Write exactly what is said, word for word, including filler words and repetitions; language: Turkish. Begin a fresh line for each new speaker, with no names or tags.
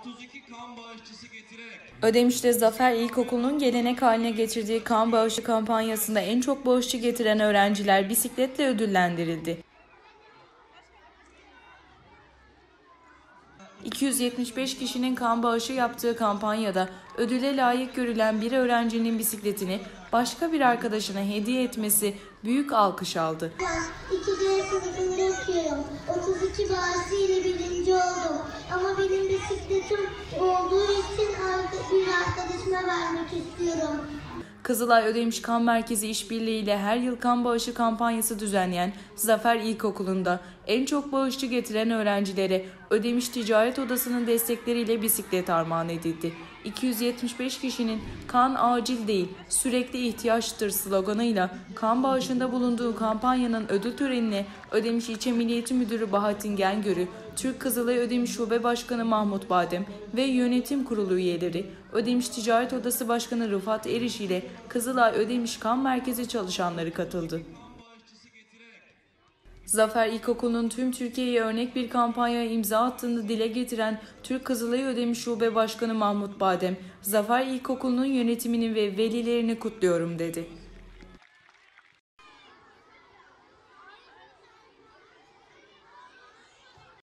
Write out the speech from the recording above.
otuz iki kan bağışçısı getirerek
Ödemiş'te Zafer İlkokulu'nun gelenek haline getirdiği kan bağışı kampanyasında en çok bağışçı getiren öğrenciler bisikletle ödüllendirildi. iki yüz yetmiş beş kişinin kan bağışı yaptığı kampanyada ödüle layık görülen bir öğrencinin bisikletini başka bir arkadaşına hediye etmesi büyük alkış aldı.
iki C sınıfında okuyorum. otuz iki bağışı ile birinci oldum. Ama benim bisikletim olduğu için bir arkadaşıma vermek istiyorum.
Kızılay Ödemiş Kan Merkezi işbirliği ile her yıl kan bağışı kampanyası düzenleyen Zafer İlkokulu'nda en çok bağışçı getiren öğrencilere Ödemiş Ticaret Odası'nın destekleriyle bisiklet armağan edildi. iki yüz yetmiş beş kişinin "Kan acil değil, sürekli ihtiyaçtır" sloganıyla kan bağışında bulunduğu kampanyanın ödül törenine Ödemiş İlçe Milli Eğitim Müdürü Bahattin Gengör'ü, Türk Kızılay Ödemiş Şube Başkanı Mahmut Badem ve Yönetim Kurulu üyeleri, Ödemiş Ticaret Odası Başkanı Rıfat Eriş ile Kızılay Ödemiş Kan Merkezi çalışanları katıldı. Zafer İlkokulu'nun tüm Türkiye'ye örnek bir kampanyaya imza attığını dile getiren Türk Kızılay Ödemiş Şube Başkanı Mahmut Badem, Zafer İlkokulu'nun yönetimini ve velilerini kutluyorum dedi.